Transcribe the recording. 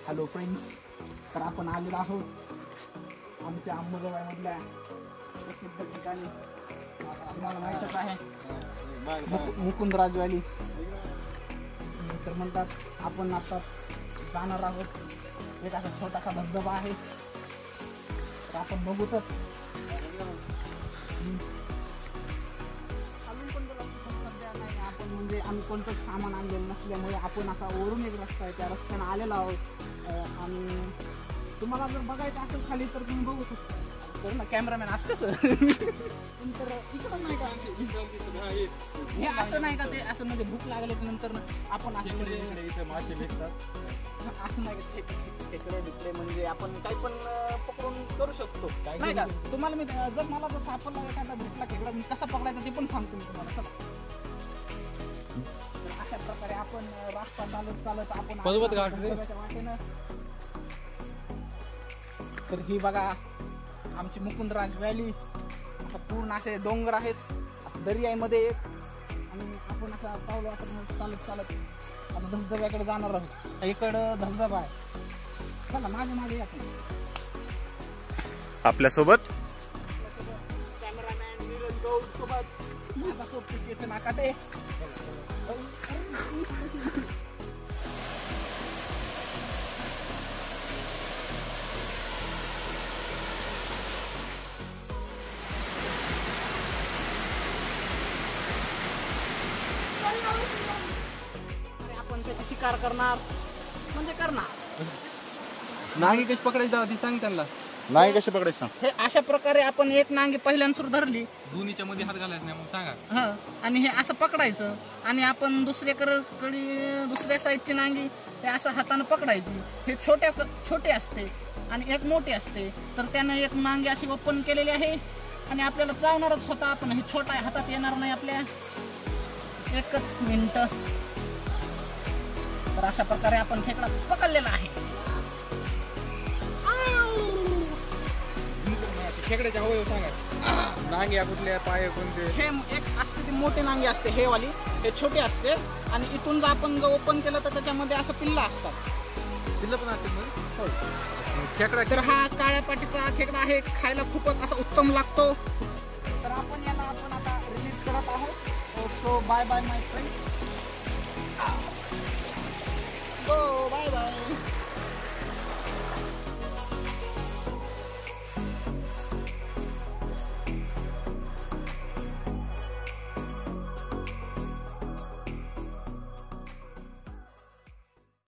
Hello friends, तर आपण आलेलो आहोत आमच्या अंबाजोगाईमधल्या प्रसिद्ध ठिकाणी. तुम्हाला माहीतच आहे मुकुंदराज व्हॅली. तर म्हणतात आपण आता जाणार आहोत. एक असा छोटासा धबधबा आहे, तर आपण बघू. तर अजून पण सध्या नाही आपण, म्हणजे आम्ही कोणतंच सामान आणलेलं नसल्यामुळे आपण असा वरून एक रस्ता आहे त्या रस्त्याने आलेलो आहोत. आणि तुम्हाला जर बघायचं असेल खाली तर तुम्ही बघू शकता. तर ना कॅमेरामॅन असं कसं नंतर इकडं नाही का हे असं नाही का, ते असं म्हणजे भूक लागल्याच्या नंतर आपण असं इथे मासे भेटतात असं नाही का, खेकडे बिकडे म्हणजे आपण काही पण पकडून करू शकतो नाही का. तुम्हाला मी जर मला जर सापडला एखादा भेटला खेकडा मी कसा पकडायचा ते पण सांगतो मी तुम्हाला. चला, तर अशा प्रकारे आपण रस्ता चालत चालत आपण वाटेनं. तर ही बघा आमची मुकुंदराज व्हॅली. असं पूर्ण असे डोंगर आहेत, असं दर्यामध्ये एक, आणि आपण असा पावलो आपण चालत चालत आता धबधब्याकडे जाणार आहोत. इकडं धबधबा आहे. चला मागे मागे या. आपल्यासोबत कॅमेरामॅन नीरज गौड सोबत माझा सोबती येथे नाका ते. आपण त्याची शिकार करणार म्हणजे करणार. नांगी कशी पकडायची ती सांग त्यांना. नाही कशी पकडायचं सांग. हे अशा प्रकारे आपण एक नांगी पहिल्यांदा सुरू धरली, दोन्हीच्या मध्ये हात घालायचा नाही मग सांगा. हा, आणि हे असं पकडायचं आणि आपण दुसऱ्याकडे दुसऱ्या साईडची नांगी हे असं हाताने पकडायची. हे छोटे असते आणि एक मोठे असते. तर त्यानं एक नांगी अशी ओपन केलेली आहे आणि आपल्याला चावणारच होता. आपण हे छोटा हातात येणार नाही आपल्या. एकच मिनिट. तर अशा प्रकारे आपण खेकडा पकडलेला आहे. खेकड्याच्या हवं सांगा. नांग्या कुठल्या, पाय कोणते. हे एक असते ती मोठी नांगी असते हे वाली, हे छोटे असते. आणि इथून जर आपण ओपन केलं तर त्याच्यामध्ये असं पिल्ला असतात. पिल्लं पण असते खेकडा. तर हा काळ्या पाटीचा खेकडा आहे, खायला खूपच असा उत्तम लागतो. तर आपण याला आता रिलीज करत आहोत. So bye bye my friend.